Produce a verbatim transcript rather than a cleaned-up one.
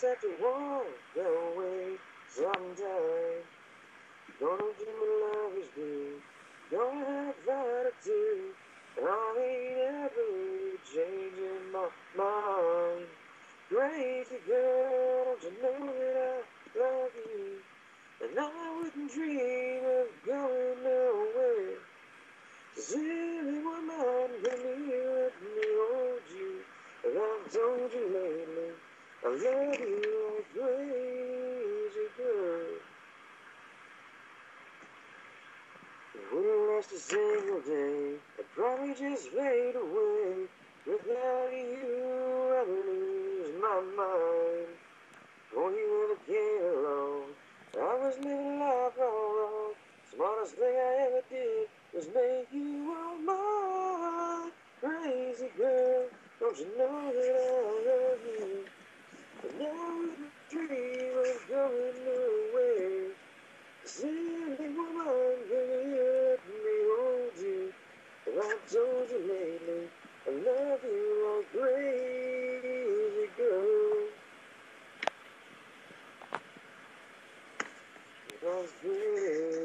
have to walk away sometime. Gonna do what love is due. Gonna have attitude. I ain't ever changing my mind. Crazy girl, don't you know that I love you? And I wouldn't dream of going nowhere. Silly woman, can you let me hold you? And I've told you lately, I love you like crazy girl. It wouldn't last a single day, I'd probably just fade away. Without you, I'd lose my mind. Oh, you never came along, I was living life all wrong. Smartest thing I ever did was make you all mine. Crazy girl, don't you know that I love you? And I wouldn't dream of going away. Silly woman, can you let me hold you? And I've told you lately, I love you like crazy girl. Because crazy.